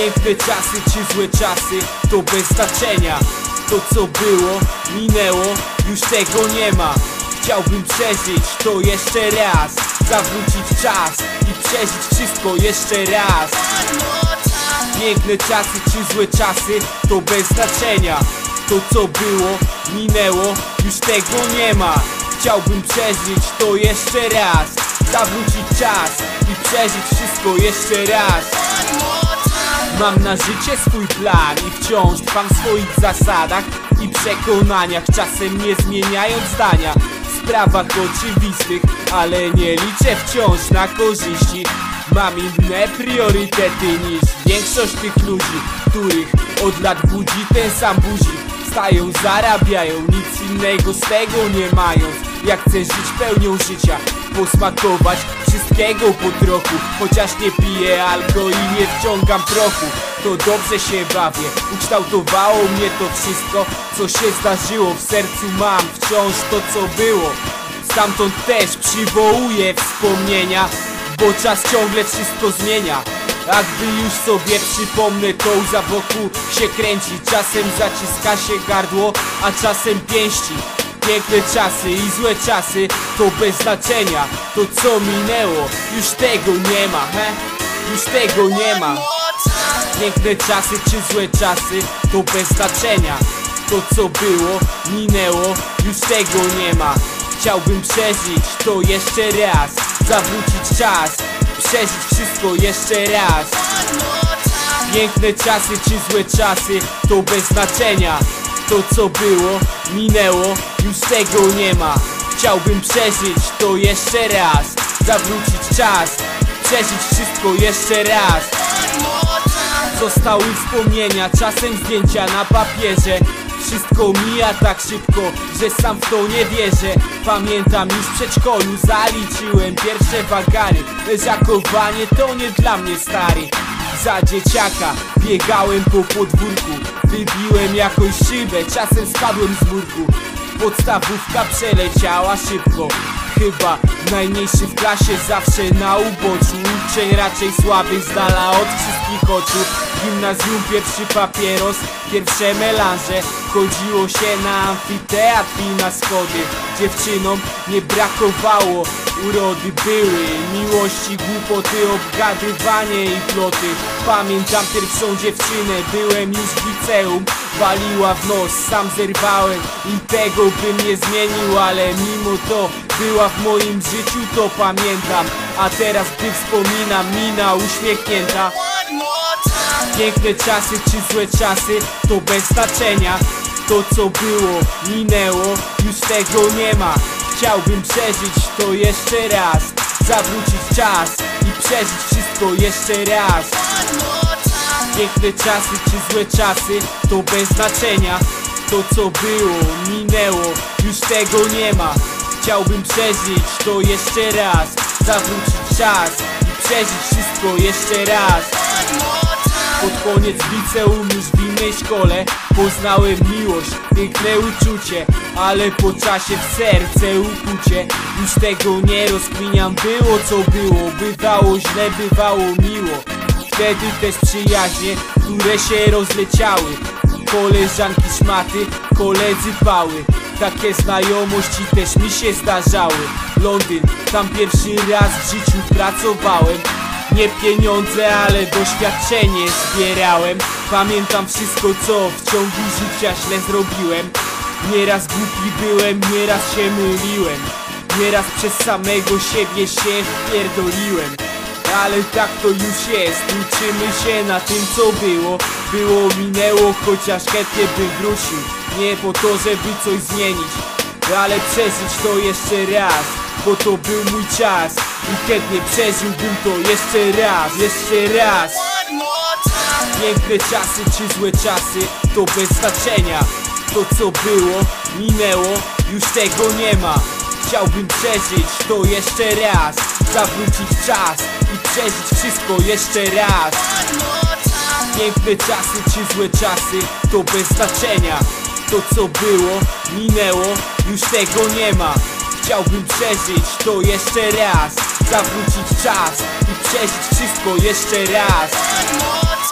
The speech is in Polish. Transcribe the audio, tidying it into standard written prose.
Piękne czasy czy złe czasy, to bez znaczenia. To co było, minęło, już tego nie ma. Chciałbym przeżyć to jeszcze raz, zawrócić czas i przeżyć wszystko jeszcze raz. Piękne czasy czy złe czasy, to bez znaczenia. To co było, minęło, już tego nie ma. Chciałbym przeżyć to jeszcze raz, zawrócić czas i przeżyć wszystko jeszcze raz. Mam na życie swój plan i wciąż trwam w swoich zasadach i przekonaniach, czasem nie zmieniając zdania w sprawach oczywistych, ale nie liczę wciąż na korzyści. Mam inne priorytety niż większość tych ludzi, których od lat budzi ten sam buzik. Wstają, zarabiają, nic innego z tego nie mając. Ja chcę żyć pełnią życia, posmakować wszystkiego po trochu. Chociaż nie piję alkohol i nie wciągam prochu, to dobrze się bawię. Ukształtowało mnie to wszystko, co się zdarzyło. W sercu mam wciąż to co było. Stamtąd też przywołuję wspomnienia, bo czas ciągle wszystko zmienia. A gdy już sobie przypomnę, to łza wokół się kręci. Czasem zaciska się gardło, a czasem pięści. Piękne czasy i złe czasy, to bez znaczenia. To co minęło, już tego nie ma, już tego nie ma. Piękne czasy czy złe czasy, to bez znaczenia. To co było, minęło, już tego nie ma. Chciałbym przeżyć to jeszcze raz, zawrócić czas, przeżyć wszystko jeszcze raz. Piękne czasy czy złe czasy, to bez znaczenia. To co było, minęło, już tego nie ma. Chciałbym przeżyć to jeszcze raz, zawrócić czas, przeżyć wszystko jeszcze raz. Zostały wspomnienia, czasem zdjęcia na papierze. Wszystko mija tak szybko, że sam w to nie wierzę. Pamiętam już w przedszkolu zaliczyłem pierwsze wagary. Leżakowanie to nie dla mnie stary. Za dzieciaka biegałem po podwórku, wybiłem jakąś szybę, czasem spadłem z murku. Podstawówka przeleciała szybko, chyba najmniejszy w klasie, zawsze na uboczu. Uczeń raczej słaby, z dala od wszystkich oczu. W gimnazjum pierwszy papieros, pierwsze melanże. Chodziło się na amfiteatr i na schody. Dziewczynom nie brakowało, urody były, miłości, głupoty, obgadywanie i ploty. Pamiętam pierwszą dziewczynę, byłem już w liceum. Waliła w nos, sam zerwałem i tego bym nie zmienił, ale mimo to była w moim życiu, to pamiętam. A teraz gdy wspominam, mina uśmiechnięta. Piękne czasy czy złe czasy, to bez znaczenia. To co było, minęło, już tego nie ma. Chciałbym przeżyć to jeszcze raz, zawrócić czas i przeżyć wszystko jeszcze raz. Piękne czasy czy złe czasy, to bez znaczenia. To co było, minęło, już tego nie ma. Chciałbym przeżyć to jeszcze raz, zawrócić czas i przeżyć wszystko jeszcze raz. Pod koniec liceum, już w innej szkole, poznałem miłość, piękne uczucie, ale po czasie w serce ukucie. Już tego nie rozkminiam, było co było, bywało źle, bywało miło. Wtedy też przyjaźnie, które się rozleciały, koleżanki szmaty, koledzy pały. Takie znajomości też mi się zdarzały. Londyn, tam pierwszy raz w życiu pracowałem. Nie pieniądze, ale doświadczenie zbierałem. Pamiętam wszystko, co w ciągu życia źle zrobiłem. Nieraz głupi byłem, nieraz się myliłem, nieraz przez samego siebie się wpierdoliłem. Ale tak to już jest, uczymy się na tym co było. Było, minęło, chociaż chętnie bym wrócił. Nie po to, żeby coś zmienić, ale przeżyć to jeszcze raz, bo to był mój czas i chętnie przeżyłbym to jeszcze raz, jeszcze raz. Piękne czasy czy złe czasy, to bez znaczenia. To co było, minęło, już tego nie ma. Chciałbym przeżyć to jeszcze raz, zawrócić czas i przeżyć wszystko jeszcze raz. Piękne czasy czy złe czasy, to bez znaczenia. To co było, minęło, już tego nie ma. Chciałbym przeżyć to jeszcze raz, zawrócić czas i przeżyć wszystko jeszcze raz.